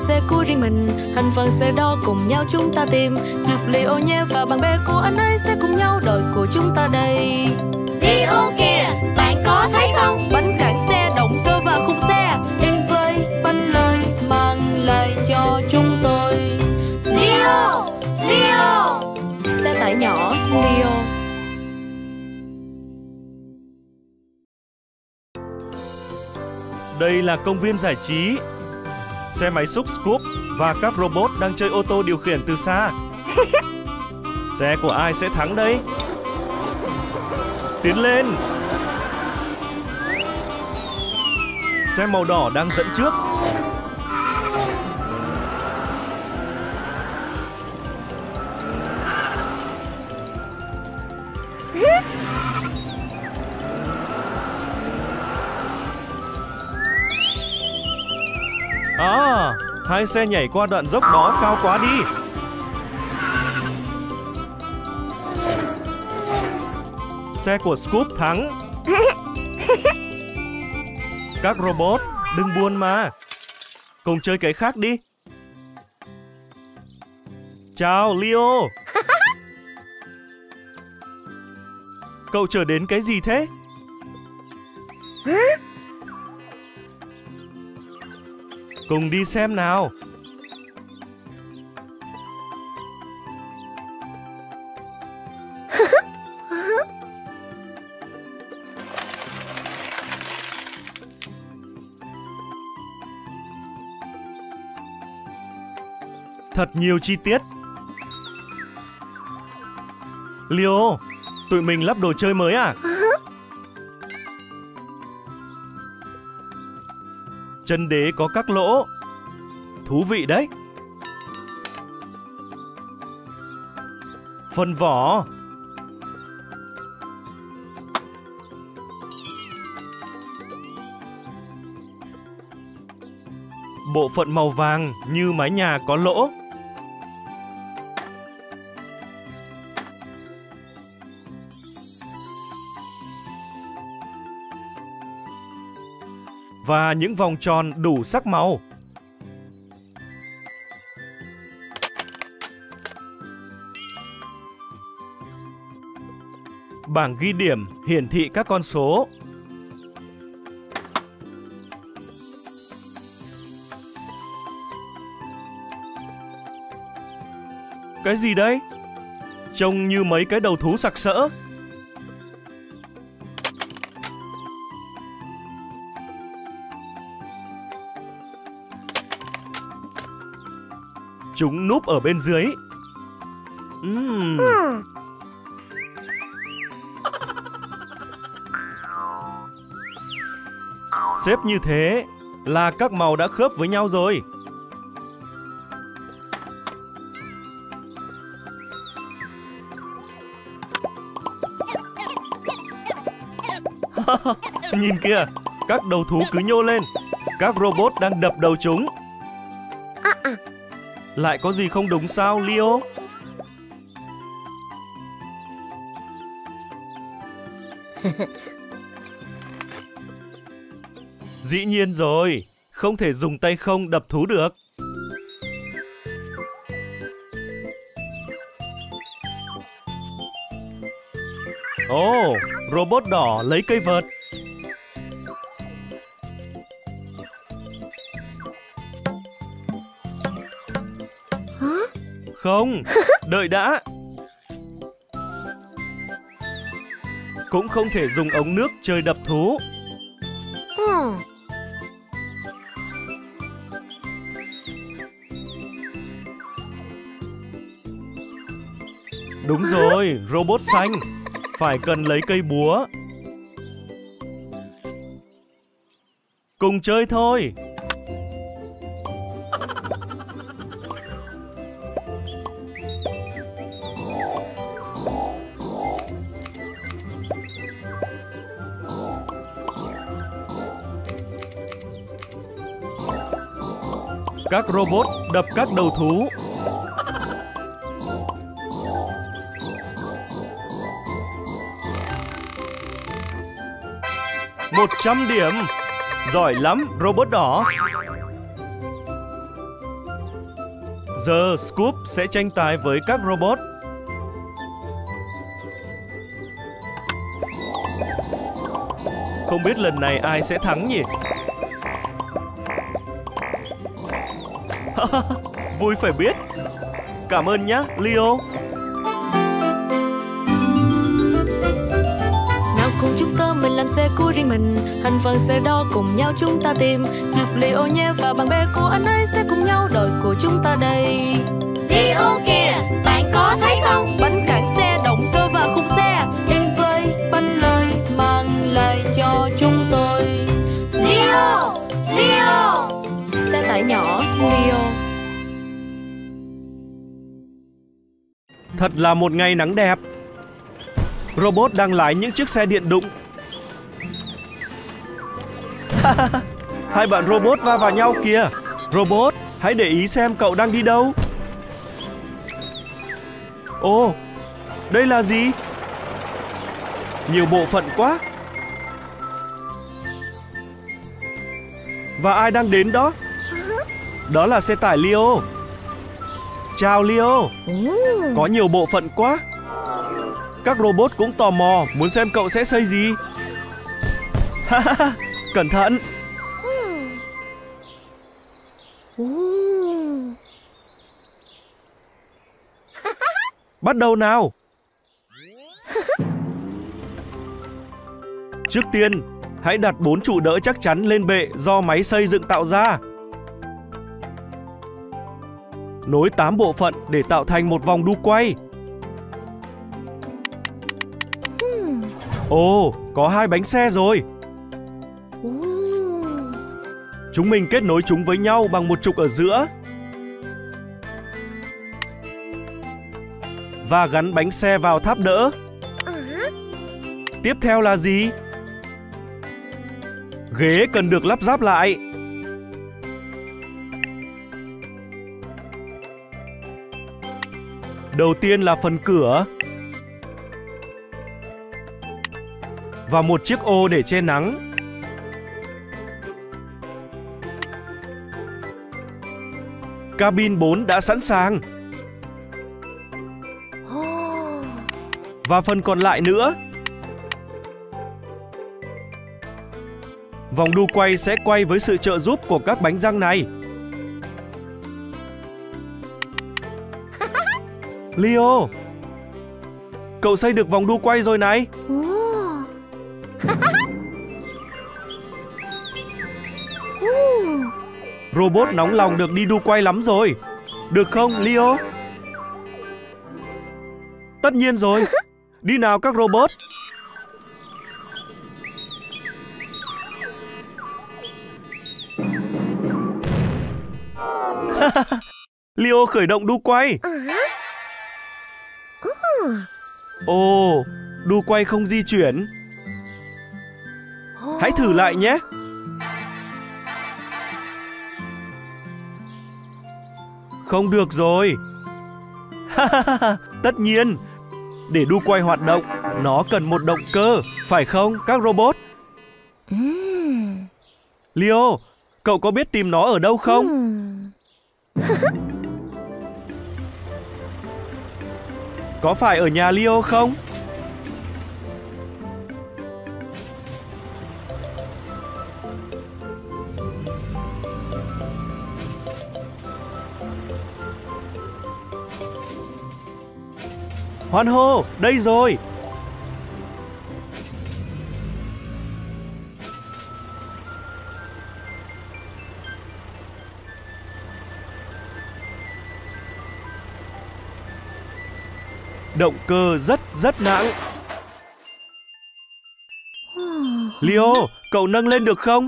xe của riêng mình. Thành phần xe đó cùng nhau chúng ta tìm, giúp Leo nhé và bạn bè của anh ấy sẽ cùng nhau đội của chúng ta đây. Leo kìa, bạn có thấy không? Bánh cản xe, động cơ và khung xe đến với bánh lời mang lại cho chúng tôi. Leo, Leo. Xe tải nhỏ Leo. Đây là công viên giải trí. Xe máy xúc Scoop và các robot đang chơi ô tô điều khiển từ xa. Xe của ai sẽ thắng đây? Tiến lên! Xe màu đỏ đang dẫn trước. Hai xe nhảy qua đoạn dốc đó cao quá đi. Xe của Scoop thắng. Các robot, đừng buồn mà. Cùng chơi cái khác đi. Chào, Leo. Cậu chở đến cái gì thế? Cùng đi xem nào. Thật nhiều chi tiết. Leo, tụi mình lắp đồ chơi mới à? Chân đế có các lỗ. Thú vị đấy. Phần vỏ. Bộ phận màu vàng như mái nhà có lỗ. Và những vòng tròn đủ sắc màu. Bảng ghi điểm hiển thị các con số. Cái gì đấy? Trông như mấy cái đầu thú sặc sỡ. Chúng núp ở bên dưới. Xếp như thế là các màu đã khớp với nhau rồi. Nhìn kìa, các đầu thú cứ nhô lên. Các robot đang đập đầu chúng. Lại có gì không đúng sao, Leo? Dĩ nhiên rồi, không thể dùng tay không đập thú được. Ồ, robot đỏ lấy cây vợt. Không, đợi đã. Cũng không thể dùng ống nước chơi đập thú. Đúng rồi, robot xanh. Phải cần lấy cây búa. Cùng chơi thôi. Các robot đập các đầu thú. $100 điểm. Giỏi lắm, robot đỏ. Giờ Scoop sẽ tranh tài với các robot. Không biết lần này ai sẽ thắng nhỉ? Vui phải biết. Cảm ơn nhé, Leo. Nào cùng chúng ta mình làm xe của riêng mình, thành phần xe đó cùng nhau chúng ta tìm, giúp Leo nhé và bạn bè của anh ấy sẽ cùng nhau đội của chúng ta đây. Leo kìa, bạn có thấy không? Bánh cản xe, động cơ và khung xe, đến với bánh lời mang lại cho chúng tôi. Leo, Leo. Xe tải nhỏ Leo. Thật là một ngày nắng đẹp. Robot đang lái những chiếc xe điện đụng. Hai bạn robot va vào nhau kìa. Robot, hãy để ý xem cậu đang đi đâu. Ồ, đây là gì? Nhiều bộ phận quá. Và ai đang đến đó? Đó là xe tải Leo. Chào Leo. Có nhiều bộ phận quá. Các robot cũng tò mò muốn xem cậu sẽ xây gì. Cẩn thận. Bắt đầu nào. Trước tiên, hãy đặt 4 trụ đỡ chắc chắn lên bệ do máy xây dựng tạo ra. Nối 8 bộ phận để tạo thành một vòng đu quay. Ồ, có 2 bánh xe rồi. Chúng mình kết nối chúng với nhau bằng một trục ở giữa. Và gắn bánh xe vào tháp đỡ. Tiếp theo là gì? Ghế cần được lắp ráp lại. Đầu tiên là phần cửa. Và một chiếc ô để che nắng. Cabin 4 đã sẵn sàng. Và phần còn lại nữa. Vòng đu quay sẽ quay với sự trợ giúp của các bánh răng này. Leo, cậu xây được vòng đu quay rồi này. Robot nóng lòng được đi đu quay lắm rồi. Được không, Leo? Tất nhiên rồi. Đi nào các robot. Leo khởi động đu quay. Ồ, đu quay không di chuyển. Hãy thử lại nhé. Không được rồi. Tất nhiên, để đu quay hoạt động, nó cần một động cơ, phải không các robot? Leo, cậu có biết tìm nó ở đâu không? Có phải ở nhà Leo không? Hoan hô, đây rồi. Động cơ rất nặng. Leo, cậu nâng lên được không?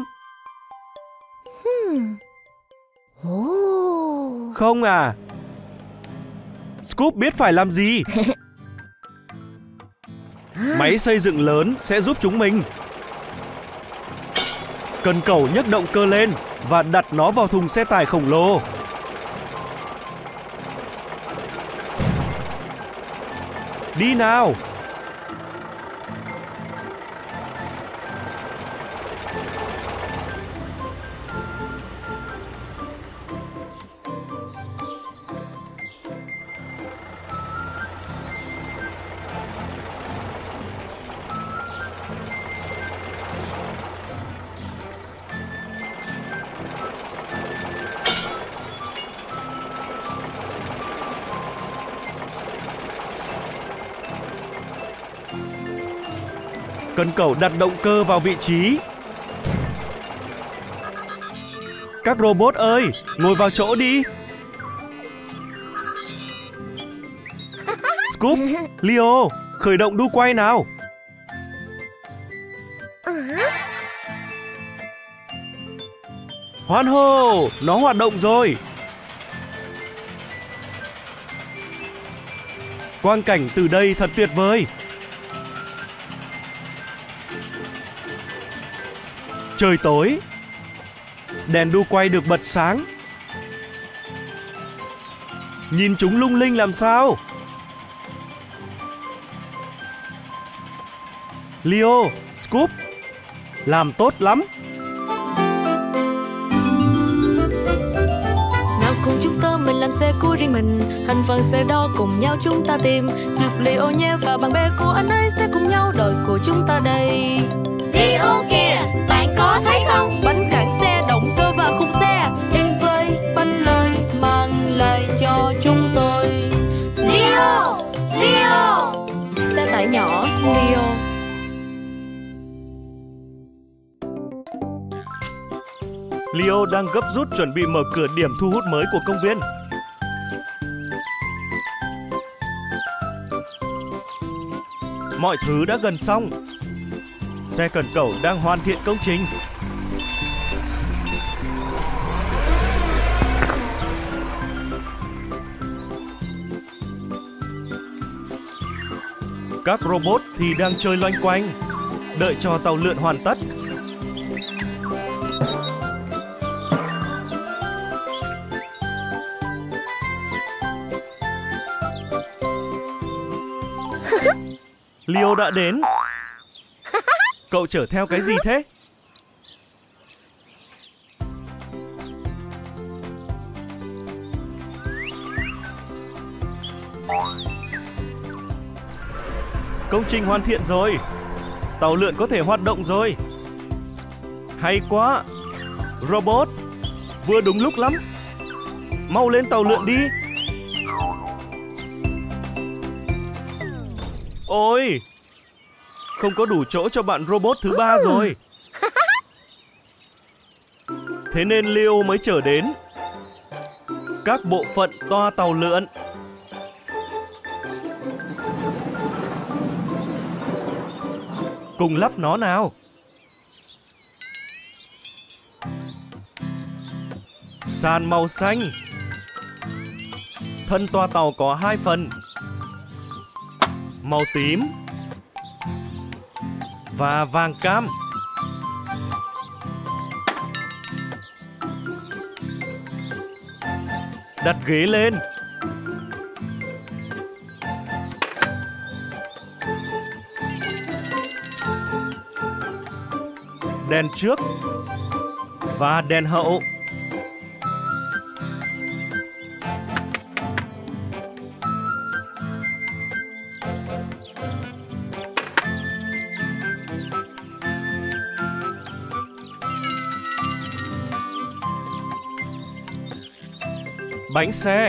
Không à? Scoop biết phải làm gì. Máy xây dựng lớn sẽ giúp chúng mình. Cần cẩu nhấc động cơ lên và đặt nó vào thùng xe tải khổng lồ. Đi nào. Cần cẩu đặt động cơ vào vị trí. Các robot ơi, ngồi vào chỗ đi. Scoop, Leo, khởi động đu quay nào. Hoan hô, nó hoạt động rồi. Quang cảnh từ đây thật tuyệt vời. Trời tối, đèn đu quay được bật sáng. Nhìn chúng lung linh làm sao. Leo, Scoop, làm tốt lắm. Nào cùng chúng ta mình làm xe của riêng mình. Thành phần xe đó cùng nhau chúng ta tìm. Giúp Leo nhé và bạn bè của anh ấy sẽ cùng nhau đội của chúng ta đây. Leo kìa, bạn có thấy không? Bánh cản xe, động cơ và khung xe đến với bánh lời mang lại cho chúng tôi. Leo, Leo. Xe tải nhỏ Leo. Leo đang gấp rút chuẩn bị mở cửa điểm thu hút mới của công viên. Mọi thứ đã gần xong. Xe cần cẩu đang hoàn thiện công trình. Các robot thì đang chơi loanh quanh, đợi cho tàu lượn hoàn tất. Leo đã đến. Cậu chở theo cái gì thế? Công trình hoàn thiện rồi. Tàu lượn có thể hoạt động rồi. Hay quá. Robot, vừa đúng lúc lắm. Mau lên tàu lượn đi. Ôi, không có đủ chỗ cho bạn robot thứ ba rồi. Thế nên Leo mới chở đến các bộ phận toa tàu lượn. Cùng lắp nó nào. Sàn màu xanh. Thân toa tàu có 2 phần. Màu tím và vàng cam. Đặt ghế lên. Đèn trước và đèn hậu. Bánh xe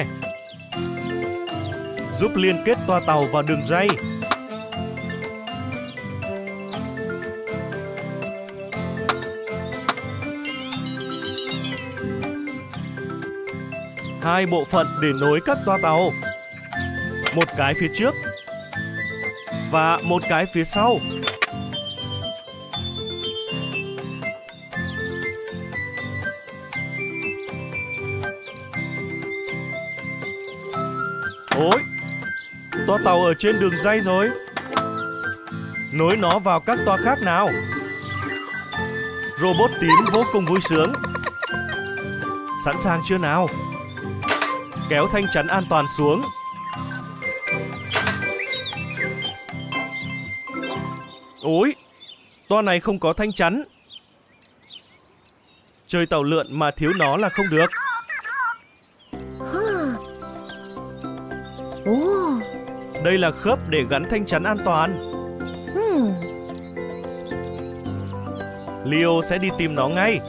giúp liên kết toa tàu vào đường ray. Hai bộ phận để nối các toa tàu. Một cái phía trước và một cái phía sau. Ôi, toa tàu ở trên đường ray rồi. Nối nó vào các toa khác nào. Robot tím vô cùng vui sướng. Sẵn sàng chưa nào? Kéo thanh chắn an toàn xuống. Ôi, toa này không có thanh chắn. Chơi tàu lượn mà thiếu nó là không được. Đây là khớp để gắn thanh chắn an toàn. Leo sẽ đi tìm nó ngay.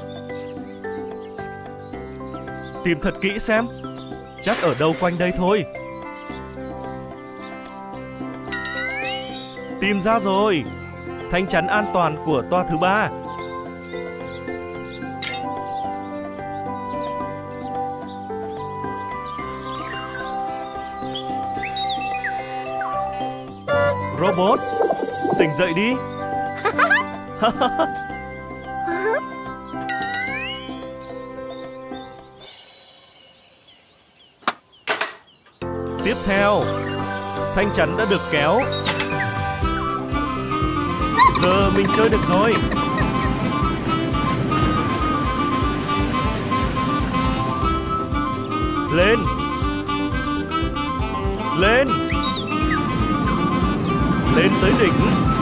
Tìm thật kỹ xem. Chắc ở đâu quanh đây thôi. Tìm ra rồi. thanh chắn an toàn của toa thứ 3. Robot, tỉnh dậy đi. Tiếp theo, thanh chắn đã được kéo. Giờ mình chơi được rồi. Lên. Lên. Lên tới đỉnh.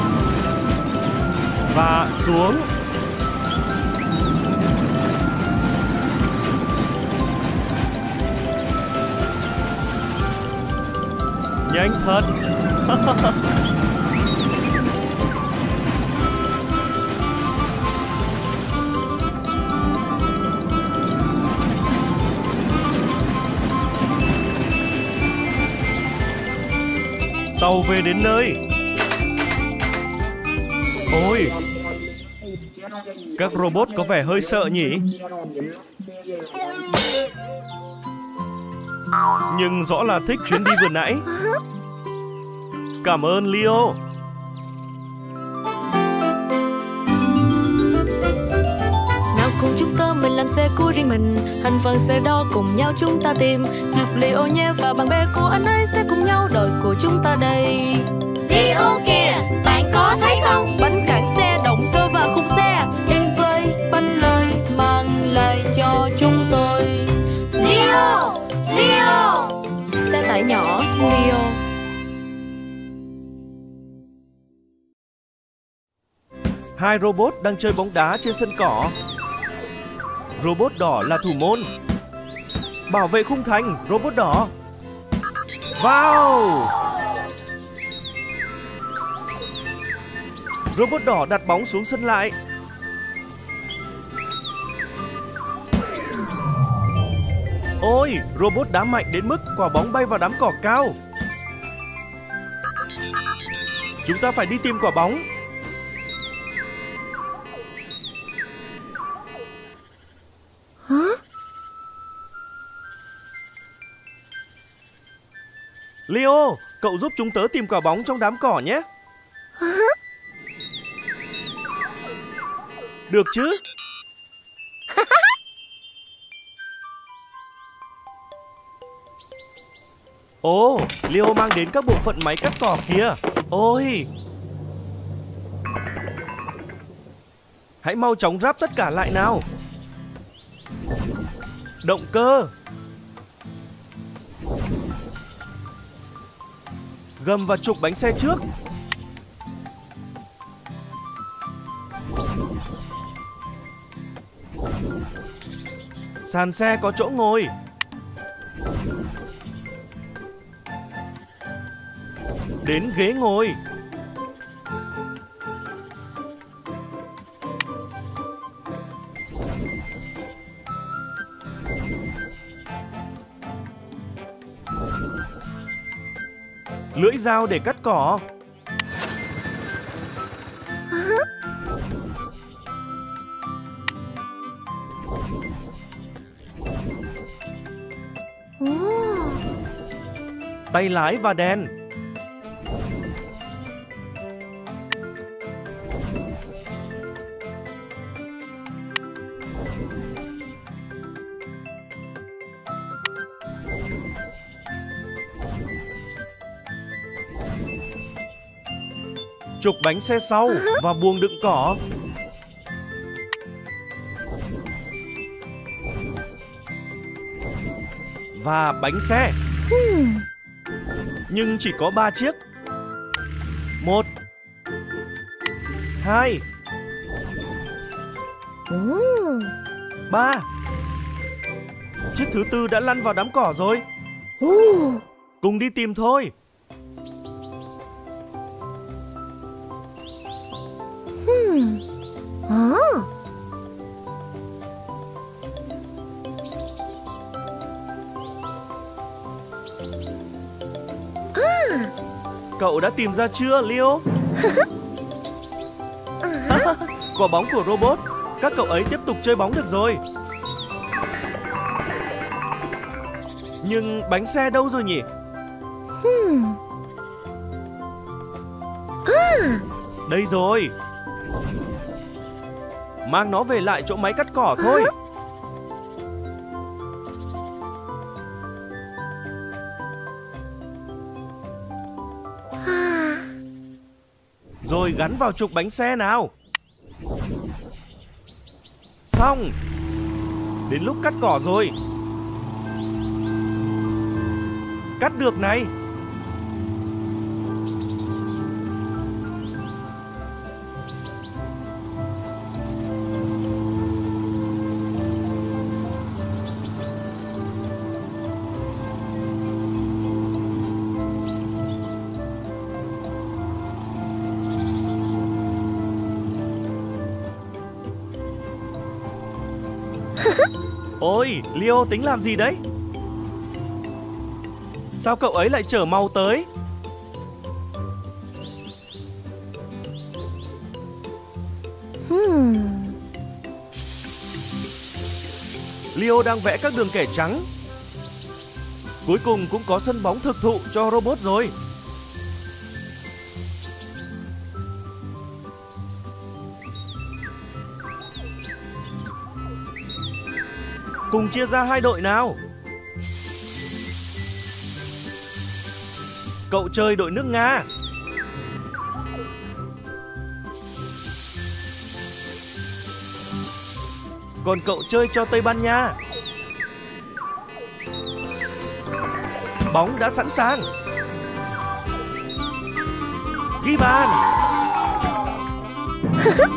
Và xuống. Nhanh thật. Tàu về đến nơi. Ôi, các robot có vẻ hơi sợ nhỉ? Nhưng rõ là thích chuyến đi vừa nãy. Cảm ơn Leo. Nào cùng chúng ta mình làm xe của riêng mình, thành phần xe đó cùng nhau chúng ta tìm, giúp Leo nhé và bạn bè của anh ấy sẽ cùng nhau đội của chúng ta đây. Leo kìa, bạn có thấy không? Bánh cản xe, động cơ và khung xe, đến với bánh lời mang lại cho chúng tôi. Leo, Leo. Xe tải nhỏ Leo. Hai robot đang chơi bóng đá trên sân cỏ. Robot đỏ là thủ môn. Bảo vệ khung thành, robot đỏ. Vào! Robot đỏ đặt bóng xuống sân lại. Ôi, robot đá mạnh đến mức quả bóng bay vào đám cỏ cao. Chúng ta phải đi tìm quả bóng. Hả? Leo, cậu giúp chúng tớ tìm quả bóng trong đám cỏ nhé. Hả? Được chứ? Ồ, Leo mang đến các bộ phận máy cắt cỏ kìa. Ôi, hãy mau chóng ráp tất cả lại nào. Động cơ, gầm và trục bánh xe trước. Sàn xe có chỗ ngồi. Đến ghế ngồi. Lưỡi dao để cắt cỏ. Tay lái và đèn. Trục bánh xe sau và buồng đựng cỏ. Và bánh xe. Nhưng chỉ có 3 chiếc. 1 2 3. Chiếc thứ 4 đã lăn vào đám cỏ rồi. Cùng đi tìm thôi. Cậu đã tìm ra chưa, Leo? Quả bóng của robot. Các cậu ấy tiếp tục chơi bóng được rồi. Nhưng bánh xe đâu rồi nhỉ? Đây rồi. Mang nó về lại chỗ máy cắt cỏ thôi. Rồi gắn vào trục bánh xe nào. Xong. Đến lúc cắt cỏ rồi. Cắt được này. Ôi, Leo tính làm gì đấy? Sao cậu ấy lại chở mau tới? Leo đang vẽ các đường kẻ trắng. Cuối cùng cũng có sân bóng thực thụ cho robot rồi. Cùng chia ra hai đội nào. Cậu chơi đội nước Nga. Còn cậu chơi cho Tây Ban Nha. Bóng đã sẵn sàng. Ghi bàn.